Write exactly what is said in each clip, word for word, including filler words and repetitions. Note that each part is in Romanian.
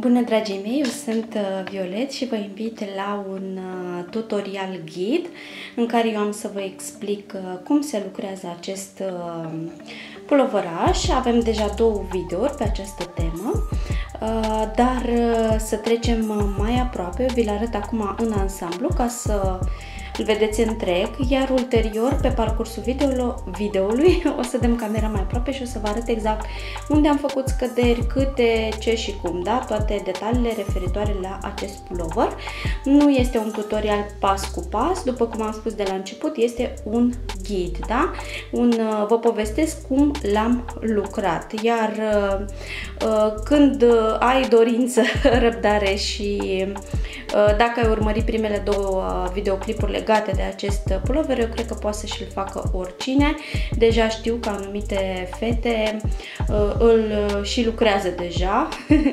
Bună, dragii mei, eu sunt Violet și vă invit la un tutorial ghid în care eu am să vă explic cum se lucrează acest pulovăraș. Avem deja două videouri pe această temă, dar să trecem mai aproape. Eu vi-l arăt acum în ansamblu ca să îl vedeți întreg, iar ulterior, pe parcursul video videoului, o să dăm camera mai aproape și o să vă arăt exact unde am făcut scăderi, câte, ce și cum, da? Toate detaliile referitoare la acest pulover. Nu este un tutorial pas cu pas, după cum am spus de la început, este un ghid, da? Un, vă povestesc cum l-am lucrat, iar când ai dorință, răbdare și dacă ai urmărit primele două videoclipuri legate de acest pulover, eu cred că poate să și-l facă oricine. Deja știu că anumite fete îl și lucrează deja.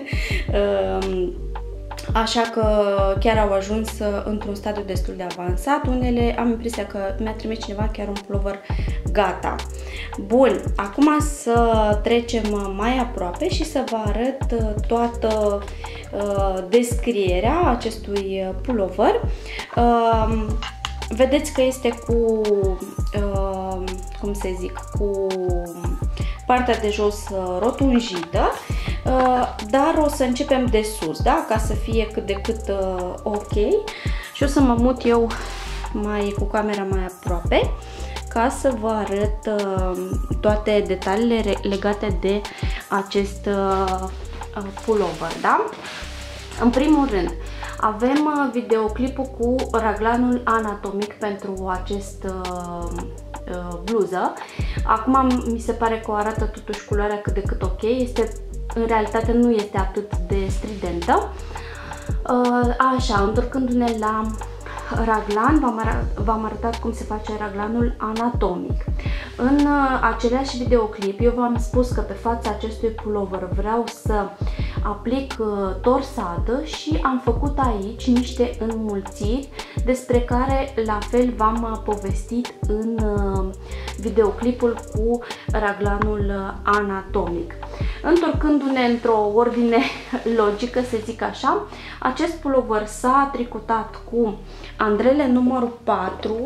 Așa că chiar au ajuns într-un stadiu destul de avansat. Unele am impresia că mi-a trimis cineva chiar un pulover gata. Bun, acum să trecem mai aproape și să vă arăt toată uh, descrierea acestui pulover. Uh, vedeți că este cu, uh, cum se zic, cu partea de jos rotunjită, dar o să începem de sus, da? Ca să fie cât de cât ok. Și o să mă mut eu mai cu camera mai aproape ca să vă arăt toate detaliile legate de acest pulover, da? În primul rând, avem videoclipul cu raglanul anatomic pentru acest bluză. Acum mi se pare că o arată totuși culoarea cât de cât ok. Este, în realitate nu este atât de stridentă. Așa, întorcându-ne la raglan, v-am arătat cum se face raglanul anatomic. În același videoclip eu v-am spus că pe fața acestui pulover vreau să aplic torsadă și am făcut aici niște înmulțiri despre care la fel v-am povestit în videoclipul cu raglanul anatomic. Întorcându-ne într-o ordine logică, să zic așa, acest pulover s-a tricotat cu andrele numărul patru,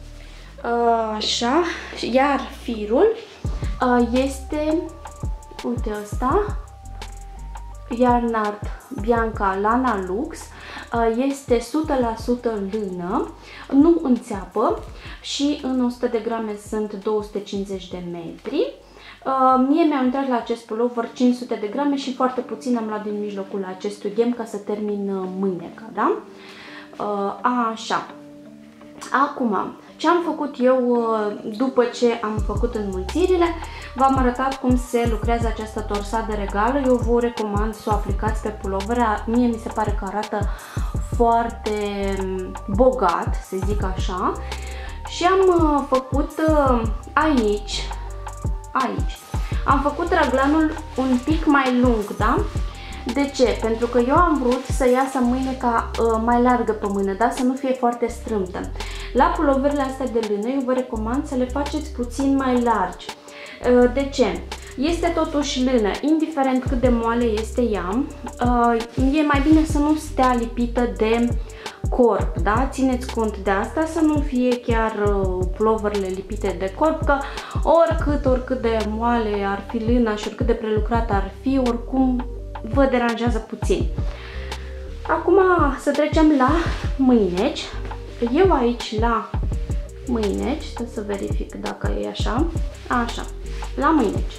așa, iar firul este, uite ăsta, Yarnart Bianca Lana Lux, este o sută la sută lână, nu înțeapă și în o sută de grame sunt două sute cincizeci de metri. Mie mi-au intrat la acest pulover cinci sute de grame și foarte puțin am luat din mijlocul acestui ghem ca să termin mâneca, da? Așa. Acum, ce am făcut eu după ce am făcut înmulțirile? V-am arătat cum se lucrează această torsadă regală. Eu vă recomand să o aplicați pe pulover. Mie mi se pare că arată foarte bogat, să zic așa. Și am făcut aici, aici, am făcut raglanul un pic mai lung, da? De ce? Pentru că eu am vrut să iasă mâneca uh, mai largă pe mână, da? Să nu fie foarte strâmtă. La puloverele astea de lână eu vă recomand să le faceți puțin mai largi. Uh, de ce? Este totuși lână, indiferent cât de moale este ea, uh, e mai bine să nu stea lipită de corp, da? Țineți cont de asta, să nu fie chiar uh, puloverele lipite de corp, că oricât, oricât de moale ar fi lâna și oricât de prelucrată ar fi, oricum vă deranjează puțin. Acum să trecem la mâineci. Eu aici la mâineci, să verific dacă e așa, așa, la mâineci.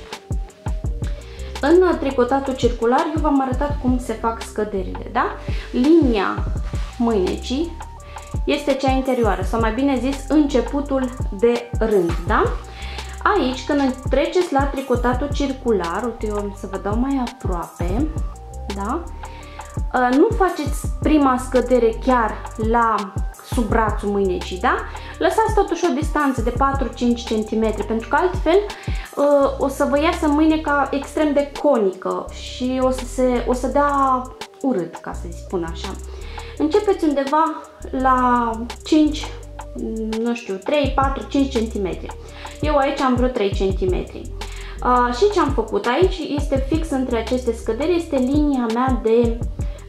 În tricotatul circular eu v-am arătat cum se fac scăderile, da? Linia mânecii este cea interioară, sau mai bine zis începutul de rând, da? Aici, când treceți la tricotatul circular, uite, eu am să vă dau mai aproape, da? Nu faceți prima scădere chiar la sub brațul mâinecii, da? Lăsați totuși o distanță de patru-cinci centimetri, pentru că altfel o să vă iasă mâneca extrem de conică și o să, se, o să dea urât, ca să spun așa. Începeți undeva la cinci, nu știu, trei, patru, cinci centimetri. Eu aici am vreo trei centimetri. Uh, și ce am făcut aici este fix între aceste scăderi, este linia mea de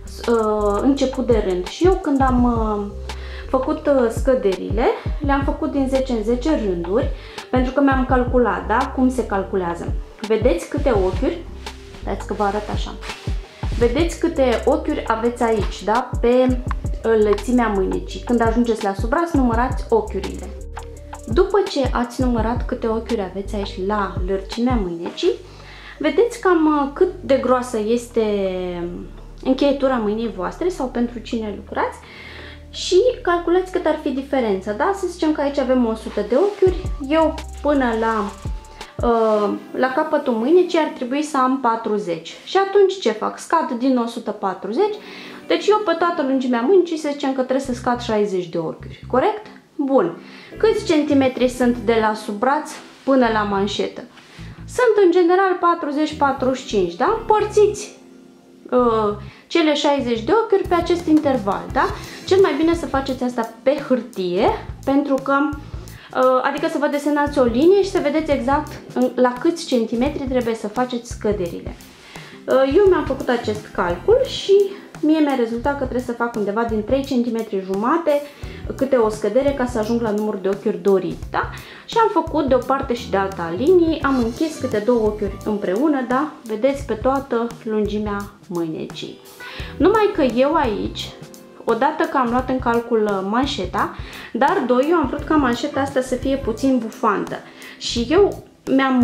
început de rând. Și eu când am făcut scăderile, le-am făcut din zece în zece rânduri, pentru că mi-am calculat, da, cum se calculează. Vedeți câte ochiuri, dați că vă arăt așa. Vedeți câte ochiuri aveți aici, da, pe lățimea mânecii. Când ajungeți la sub braț, numărați ochiurile. După ce ați numărat câte ochiuri aveți aici la lărgimea mânecii, vedeți cam cât de groasă este încheietura mâinii voastre sau pentru cine lucrați și calculați cât ar fi diferența, da? Să zicem că aici avem o sută de ochiuri, eu până la, uh, la capătul mânecii ar trebui să am patruzeci. Și atunci ce fac? Scad din o sută patruzeci, deci eu pe toată lungimea mânicii să zicem că trebuie să scad șaizeci de ochiuri, corect? Bun. Câți centimetri sunt de la sub braț până la manșetă? Sunt în general patruzeci patruzeci și cinci, da? Împărțiți uh, cele șaizeci de ochiuri pe acest interval, da? Cel mai bine să faceți asta pe hârtie, pentru că, uh, adică să vă desenați o linie și să vedeți exact în, la câți centimetri trebuie să faceți scăderile. Uh, eu mi-am făcut acest calcul și mie mi-a rezultat că trebuie să fac undeva din trei centimetri jumate câte o scădere ca să ajung la numărul de ochiuri dorit, da? Și am făcut de o parte și de alta a liniei, am închis câte două ochiuri împreună, da? Vedeți, pe toată lungimea mânecii. Numai că eu aici, odată că am luat în calcul manșeta, dar doi, eu am vrut ca manșeta asta să fie puțin bufantă. Și eu mi-am,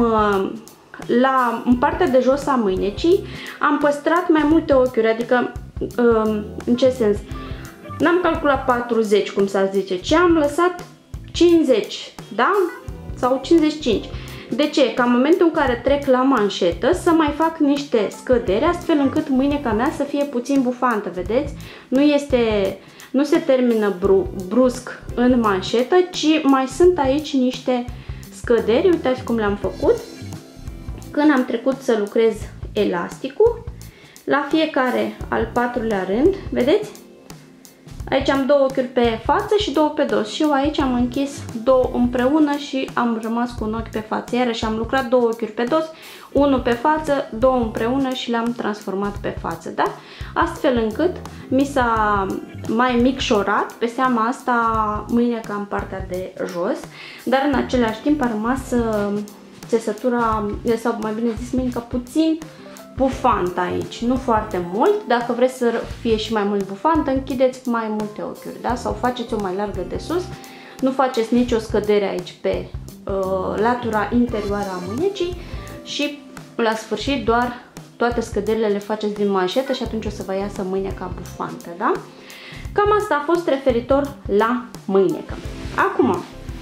la, în partea de jos a mânecii, am păstrat mai multe ochiuri, adică, în ce sens? N-am calculat patruzeci, cum s-ar zice, ci am lăsat cincizeci, da? Sau cincizeci și cinci. De ce? Ca în momentul în care trec la manșetă să mai fac niște scăderi, astfel încât mâneca mea să fie puțin bufantă, vedeți? Nu este, nu se termină bru, brusc în manșetă, ci mai sunt aici niște scăderi, uitați cum le-am făcut. Când am trecut să lucrez elasticul, la fiecare al patrulea rând, vedeți? Aici am două ochiuri pe față și două pe dos și eu aici am închis două împreună și am rămas cu un ochi pe față. Iarăși am lucrat două ochiuri pe dos, unul pe față, două împreună și le-am transformat pe față, da? Astfel încât mi s-a mai micșorat pe seama asta mâneca în partea de jos, dar în același timp a rămas țesătura, sau mai bine zis mâneca puțin bufantă aici, nu foarte mult. Dacă vreți să fie și mai mult bufantă, închideți mai multe ochiuri, da? Sau faceți-o mai largă de sus, nu faceți nicio scădere aici pe uh, latura interioară a mânecii și la sfârșit doar toate scăderile le faceți din manșetă și atunci o să vă iasă mâneca bufantă, da? Cam asta a fost referitor la mânecă. Acum,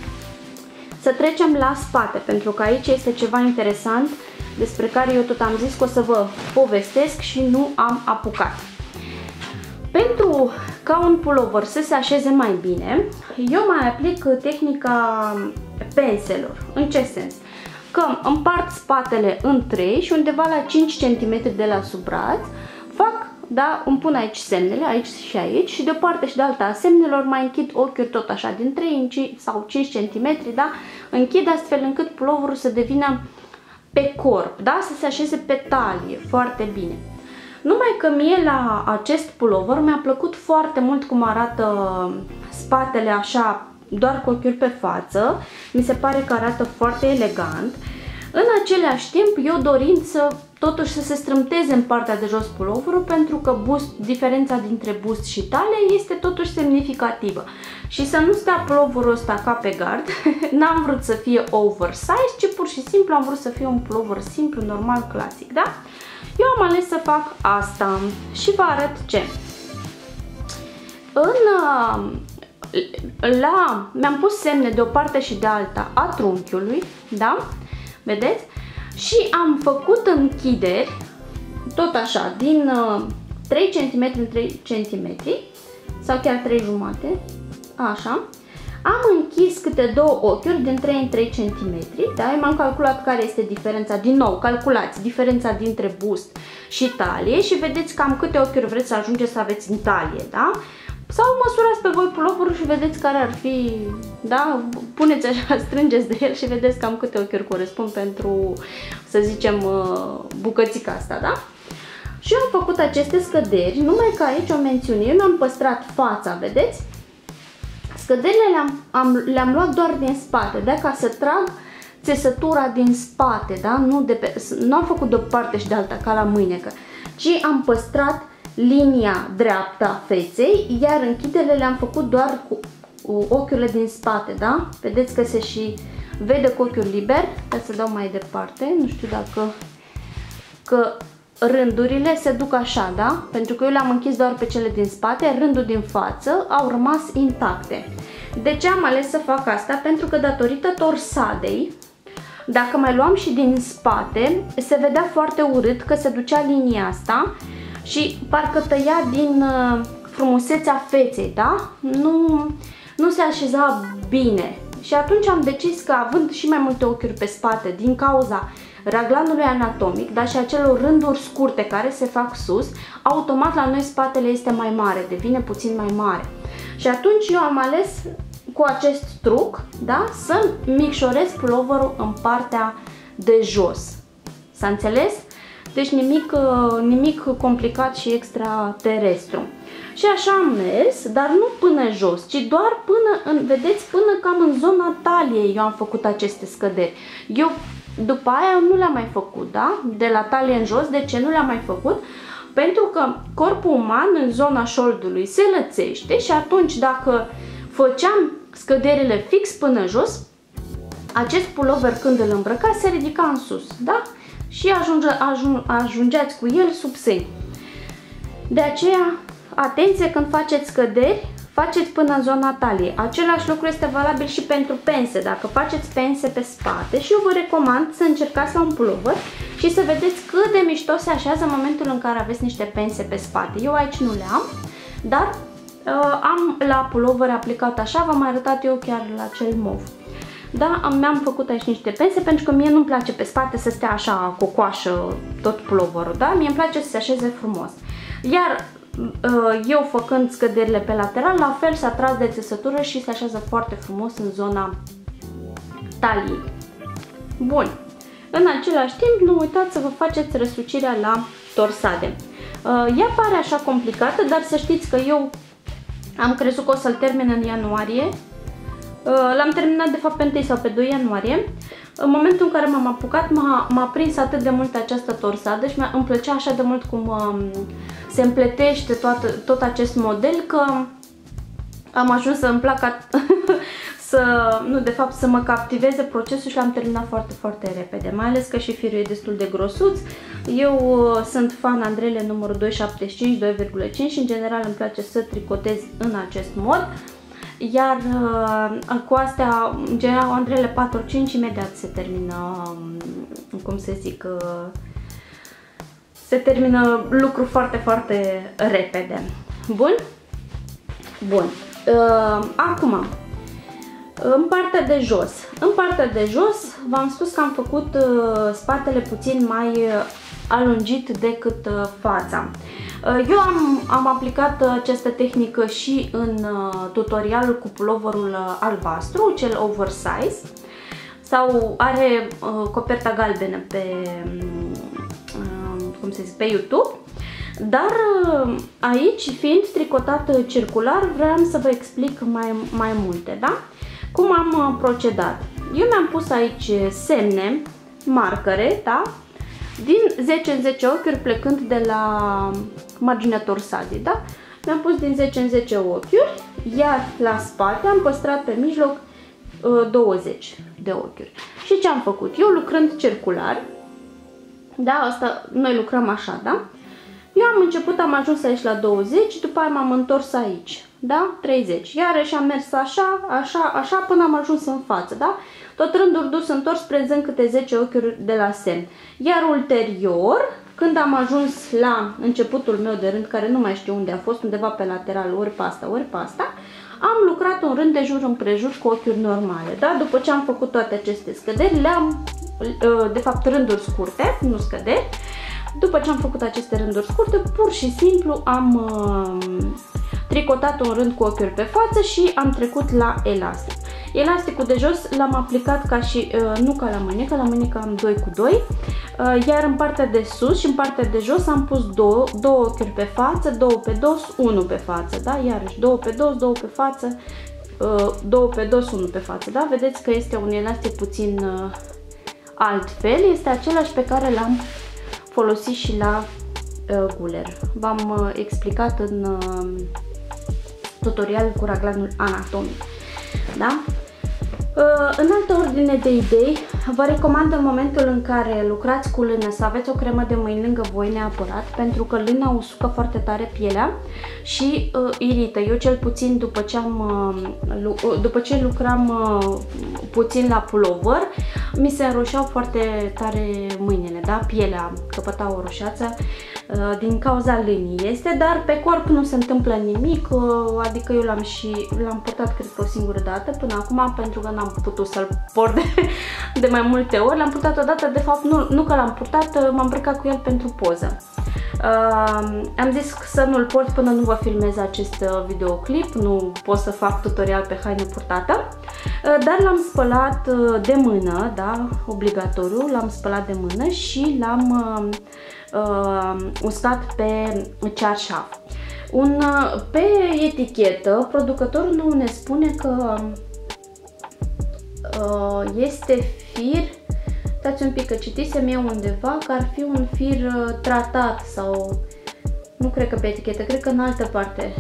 să trecem la spate, pentru că aici este ceva interesant despre care eu tot am zis că o să vă povestesc și nu am apucat. Pentru ca un pulover să se așeze mai bine, eu mai aplic tehnica penselor. În ce sens? Că împart spatele în trei și undeva la cinci centimetri de la sub braț fac, da, îmi pun aici semnele, aici și aici, și de o parte și de alta a semnelor mai închid ochiuri tot așa, din trei sau cinci centimetri, da, închid astfel încât puloverul să devină pe corp, da, să se așeze pe talie foarte bine. Numai că mie la acest pulover mi-a plăcut foarte mult cum arată spatele așa, doar cu ochiuri pe față, mi se pare că arată foarte elegant. În același timp, eu dorind să totuși să se strâmteze în partea de jos puloverul, pentru că bust, diferența dintre bust și talie este totuși semnificativă. Și să nu stea puloverul ăsta ca pe gard, n-am vrut să fie oversize, ci pur și simplu am vrut să fie un pulover simplu, normal, clasic, da? Eu am ales să fac asta și vă arăt ce. În, la, mi-am pus semne de o parte și de alta a trunchiului, da? Vedeți? Și am făcut închideri, tot așa, din trei centimetri în trei centimetri, sau chiar trei jumate, așa. Am închis câte două ochiuri din trei în trei centimetri, da? M-am calculat care este diferența, din nou, calculați diferența dintre bust și talie și vedeți cam câte ochiuri vreți să ajungeți să aveți în talie, da? Sau măsurați pe voi puloverul și vedeți care ar fi, da? Puneți așa, strângeți de el și vedeți cam câte ochiuri corespund pentru, să zicem, bucățica asta, da? Și eu am făcut aceste scăderi, numai că aici o mențiune, eu mi-am păstrat fața, vedeți? Scăderile le-am am, le-am luat doar din spate, da? Ca să trag țesătura din spate, da? Nu, de pe, nu am făcut de o parte și de alta, ca la mâinecă, ci am păstrat linia dreaptă a feței, iar închiderile le-am făcut doar cu ochiurile din spate, da? Vedeți că se și vede cu ochiul liber. Hai să dau mai departe, nu știu dacă că rândurile se duc așa, da? Pentru că eu le-am închis doar pe cele din spate, rândul din față au rămas intacte. De ce am ales să fac asta? Pentru că datorită torsadei, dacă mai luam și din spate, se vedea foarte urât că se ducea linia asta și parcă tăia din frumusețea feței, da? Nu, nu se așeza bine. Și atunci am decis că, având și mai multe ochiuri pe spate din cauza raglanului anatomic, dar și acelor rânduri scurte care se fac sus, automat la noi spatele este mai mare, devine puțin mai mare. Și atunci eu am ales cu acest truc, da, să micșorez puloverul în partea de jos. S-a înțeles? Deci nimic, nimic complicat și extraterestru. Și așa am mers, dar nu până jos, ci doar până, în, vedeți, până cam în zona taliei eu am făcut aceste scăderi. Eu după aia nu le-am mai făcut, da? De la talie în jos. De ce nu le-am mai făcut? Pentru că corpul uman în zona șoldului se lățește și atunci dacă făceam scăderile fix până jos, acest pulover când îl îmbrăca se ridica în sus, da? Și ajunge, ajung, ajungeați cu el sub sâni. De aceea, atenție când faceți scăderi, faceți până în zona taliei. Același lucru este valabil și pentru pense. Dacă faceți pense pe spate, și eu vă recomand să încercați la un pulover și să vedeți cât de mișto se așează în momentul în care aveți niște pense pe spate. Eu aici nu le am, dar uh, am la pulover aplicat așa, v-am arătat eu chiar la cel mov. Da, mi-am făcut aici niște pense pentru că mie nu-mi place pe spate să stea așa cocoașă tot puloverul, da? Mie îmi place să se așeze frumos. Iar eu făcând scăderile pe lateral, la fel s-a tras de țesătură și se așează foarte frumos în zona taliei. Bun. În același timp, nu uitați să vă faceți răsucirea la torsade. Ea pare așa complicată, dar să știți că eu am crezut că o să-l termin în ianuarie. L-am terminat de fapt pe întâi sau pe doi ianuarie. În momentul în care m-am apucat, m-a prins atât de mult această torsadă și îmi plăcea așa de mult cum um, se împletește toată, tot acest model, că am ajuns să îmi placă să, nu, de fapt, să mă captiveze procesul și l-am terminat foarte, foarte repede. Mai ales că și firul e destul de grosuț. Eu uh, sunt fan Andrele numărul doi șaptezeci și cinci, doi virgulă cinci și în general îmi place să tricotez în acest mod. Iar uh, cu astea, în general, Andrele patru cinci imediat se termină, um, cum să zic, uh, se termină lucru foarte, foarte repede. Bun? Bun. Uh, acum, în partea de jos. În partea de jos, v-am spus că am făcut uh, spatele puțin mai alungit decât uh, fața. Eu am, am aplicat această tehnică și în uh, tutorialul cu puloverul albastru, cel oversize, sau are uh, coperta galbenă pe, uh, cum se zice, pe YouTube, dar uh, aici, fiind tricotat circular, vreau să vă explic mai, mai multe, da? Cum am uh, procedat? Eu mi-am pus aici semne, marcare, da? Din zece în zece ochiuri, plecând de la marginea torsadei, da? Mi-am pus din zece în zece ochiuri, iar la spate am păstrat pe mijloc uh, douăzeci de ochiuri. Și ce am făcut? Eu lucrând circular, da, asta, noi lucrăm așa, da? Eu am început, am ajuns aici la douăzeci, după aia m-am întors aici, da? treizeci. Iarăși am mers așa, așa, așa, până am ajuns în față, da? Tot rândul dus întors, prezând câte zece ochiuri de la semn. Iar ulterior, când am ajuns la începutul meu de rând, care nu mai știu unde a fost, undeva pe lateral, ori pe asta, ori pe asta, am lucrat un rând de jur împrejur cu ochiuri normale, da? După ce am făcut toate aceste scăderi, le-am, de fapt, rânduri scurte, nu scăderi. După ce am făcut aceste rânduri scurte, pur și simplu am uh, tricotat un rând cu ochiuri pe față și am trecut la elastic. Elasticul de jos l-am aplicat ca și, uh, nu ca la mânecă, la mânecă am doi cu doi, Iar în partea de sus și în partea de jos am pus două, două ochiuri pe față, două pe dos, unul pe față, da? Iarăși două pe dos, două pe față, două pe dos, unul pe față, da? Vedeți că este un elastic puțin altfel, este același pe care l-am folosit și la guler. V-am explicat în tutorial cu raglanul anatomic, da? În altă ordine de idei, vă recomand în momentul în care lucrați cu lână să aveți o cremă de mâini lângă voi neapărat, pentru că lâna usucă foarte tare pielea și uh, irită. Eu cel puțin după ce, am, uh, după ce lucram uh, puțin la pullover, mi se înroșeau foarte tare mâinile, da? Pielea căpăta o roșață uh, din cauza lânii este, dar pe corp nu se întâmplă nimic, uh, adică eu l-am și l-am purtat cred că o singură dată până acum, pentru că n-am putut să-l port de, de mai multe ori. L-am purtat odată, de fapt nu, nu că l-am purtat, m-am îmbrăcat cu el pentru poză. Uh, am zis să nu-l port până nu vă filmez acest uh, videoclip, nu pot să fac tutorial pe haină purtată, uh, dar l-am spălat uh, de mână, da, obligatoriu, l-am spălat de mână și l-am uh, uh, uscat pe cearșaf. Un, uh, pe etichetă, producătorul nu ne spune că uh, este fir. Stați un pic că citisem eu undeva că ar fi un fir uh, tratat sau nu cred că pe etichetă, cred că în altă parte.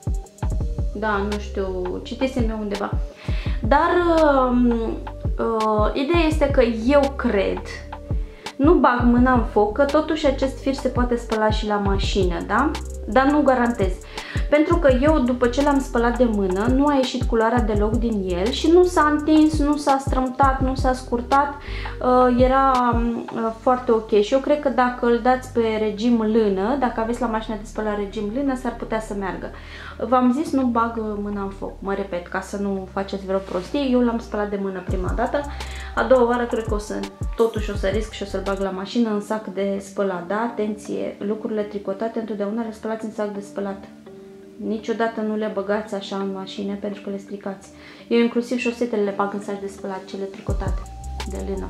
Da, nu știu, citisem eu undeva. Dar uh, uh, ideea este că eu cred, nu bag mâna în foc, că totuși acest fir se poate spăla și la mașină, da? Dar nu garantez. Pentru că eu, după ce l-am spălat de mână, nu a ieșit culoarea deloc din el și nu s-a întins, nu s-a strămtat, nu s-a scurtat, uh, era uh, foarte ok. Și eu cred că dacă îl dați pe regim lână, dacă aveți la mașina de spălat regim lână, s-ar putea să meargă. V-am zis, nu bag mâna în foc, mă repet, ca să nu faceți vreo prostie. Eu l-am spălat de mână prima dată, a doua oară cred că o să, totuși o să risc și o să-l bag la mașină în sac de spălat, da? Atenție, lucrurile tricotate întotdeauna le spălați în sac de spălat. Niciodată nu le băgați așa în mașină pentru că le stricați. Eu inclusiv șosetele le bag în sac de spălat, cele tricotate de lână.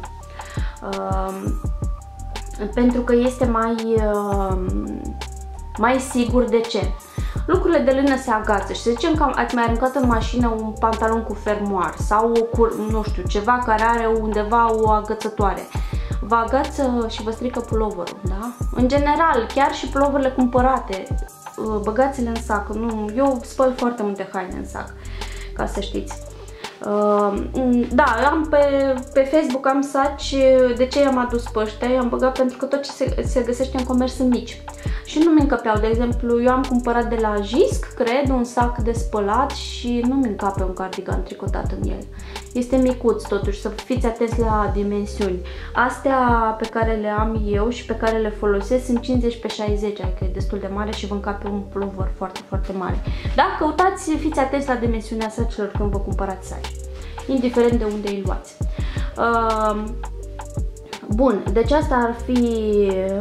Uh, pentru că este mai, uh, mai sigur. De ce? Lucrurile de lână se agață și să zicem că ați mai aruncat în mașină un pantalon cu fermoar sau o, nu știu, ceva care are undeva o agățătoare. Vă agață și vă strică pulloverul, da? În general, chiar și pulloverele cumpărate, băgați-le în sac. Nu, eu spăl foarte multe haine în sac, ca să știți. Uh, da, am pe, pe Facebook am saci. De ce i-am adus pe ăștia? I-am băgat pentru că tot ce se, se găsește în comerț sunt mici și nu mi încăpeau. De exemplu, eu am cumpărat de la Jisc, cred, un sac de spălat și nu mi încape un cardigan tricotat în el. Este micuț totuși, să fiți atenți la dimensiuni. Astea pe care le am eu și pe care le folosesc sunt cincizeci pe șaizeci, adică e destul de mare și vă încape un pullover foarte, foarte mare. Da, căutați, fiți atenți la dimensiunea sacilor când vă cumpărați saci, indiferent de unde îi luați. Uh, bun, deci asta ar fi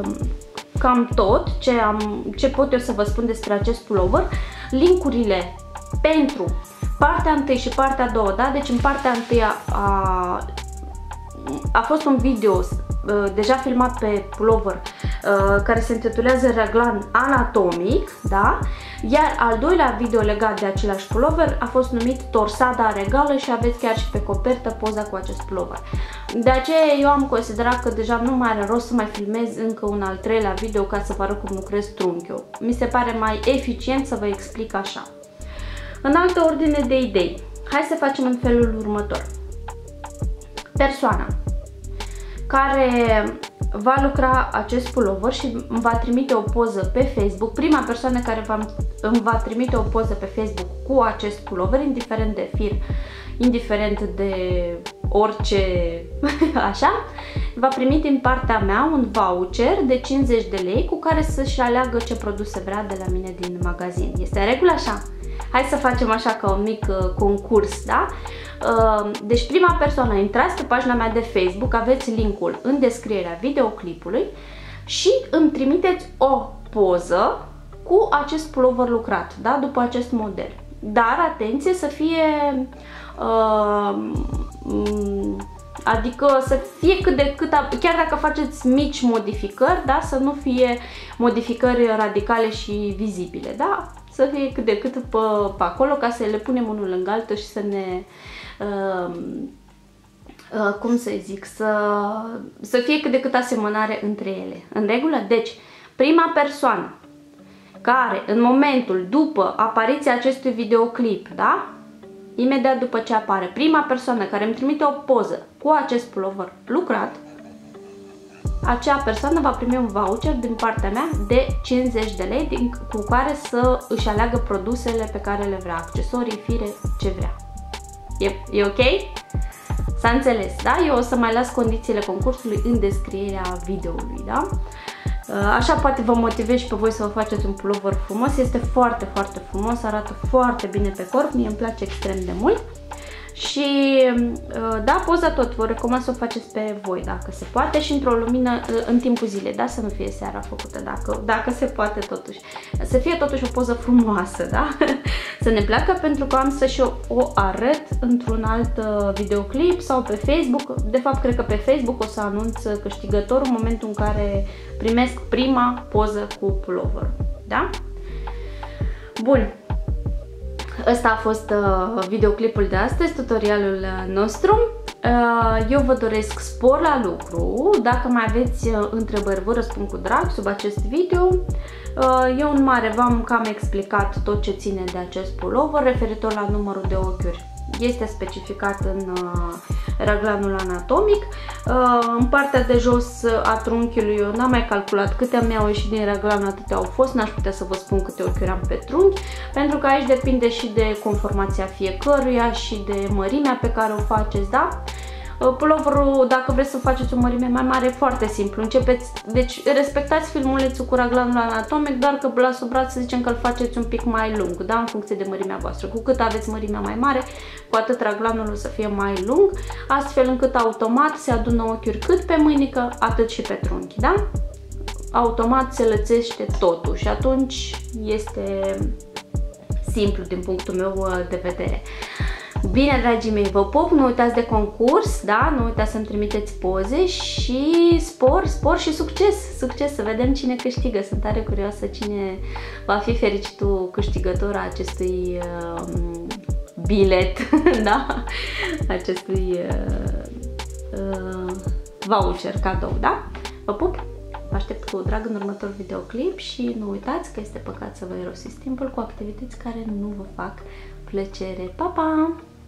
cam tot ce, am, ce pot eu să vă spun despre acest pullover. Linkurile pentru partea întâi și partea a doua, da? Deci în partea întâi a, a, a fost un video uh, deja filmat pe pullover uh, care se intitulează Raglan Anatomic, da? Iar al doilea video legat de același pullover a fost numit Torsada Regală și aveți chiar și pe copertă poza cu acest pullover. De aceea eu am considerat că deja nu mai are rost să mai filmez încă un al treilea video ca să vă arăt cum lucrez trunchiul. Mi se pare mai eficient să vă explic așa. În altă ordine de idei, hai să facem în felul următor. Persoana care va lucra acest pullover și îmi va trimite o poză pe Facebook, prima persoană care va, îmi va trimite o poză pe Facebook cu acest pullover, indiferent de fir, indiferent de orice, așa, va primi din partea mea un voucher de cincizeci de lei cu care să-și aleagă ce produse vrea de la mine din magazin. Este în regulă așa? Hai să facem așa ca un mic uh, concurs, da? Uh, deci prima persoană, intrați pe pagina mea de Facebook, aveți linkul în descrierea videoclipului și îmi trimiteți o poză cu acest pullover lucrat, da? După acest model. Dar atenție să fie uh, Adică să fie cât de cât, chiar dacă faceți mici modificări, da, să nu fie modificări radicale și vizibile, da? Să fie cât de cât pe, pe acolo, ca să le punem unul lângă altul și să ne... Uh, uh, cum să zic, să, să fie cât de cât asemănare între ele. În regulă? Deci, prima persoană care în momentul după apariția acestui videoclip, da? Imediat după ce apare, prima persoană care îmi trimite o poză cu acest pulover lucrat, acea persoană va primi un voucher din partea mea de cincizeci de lei din, cu care să își aleagă produsele pe care le vrea, accesorii, fire, ce vrea. E, e ok? S-a înțeles, da? Eu o să mai las condițiile concursului în descrierea videoului, da? Așa poate vă motivez și pe voi să vă faceți un pulover frumos. Este foarte, foarte frumos, arată foarte bine pe corp, mie îmi place extrem de mult. Și da, poza tot, vă recomand să o faceți pe voi dacă se poate și într-o lumină în timpul zilei, da, să nu fie seara făcută, dacă, dacă se poate totuși. Să fie totuși o poză frumoasă, da? Să ne placă, pentru că am să și o, o arăt într-un alt videoclip sau pe Facebook. De fapt, cred că pe Facebook o să anunț câștigătorul în momentul în care primesc prima poză cu pulover, da? Bun. Ăsta a fost uh, videoclipul de astăzi, tutorialul nostru. Uh, eu vă doresc spor la lucru. Dacă mai aveți uh, întrebări, vă răspund cu drag sub acest video. Uh, eu în mare v-am cam explicat tot ce ține de acest pulover referitor la numărul de ochiuri. Este specificat în uh, raglanul anatomic. Uh, în partea de jos a trunchiului eu n-am mai calculat câte mi-au ieșit din raglan, atâtea au fost, n-aș putea să vă spun câte ochiuri am pe trunchi, pentru că aici depinde și de conformația fiecăruia și de mărimea pe care o faceți, da? Puloverul, dacă vreți să faceți o mărime mai mare, e foarte simplu. Începeți, deci respectați filmulețul cu raglanul anatomic, doar că la sub braț să zicem că îl faceți un pic mai lung, da? În funcție de mărimea voastră. Cu cât aveți mărimea mai mare, cu atât raglanul o să fie mai lung, astfel încât automat se adună ochiuri cât pe mâinică, atât și pe trunchi, da? Automat se lățește totul și atunci este simplu din punctul meu de vedere. Bine, dragii mei, vă pup, nu uitați de concurs, da? Nu uitați să-mi trimiteți poze și spor, spor și succes, succes, să vedem cine câștigă. Sunt tare curioasă cine va fi fericitul câștigător a acestui uh, bilet, da? Acestui uh, uh, voucher cadou, da? Vă pup, vă aștept cu drag în următorul videoclip și nu uitați că este păcat să vă irosiți timpul cu activități care nu vă fac plăcere. Pa, pa!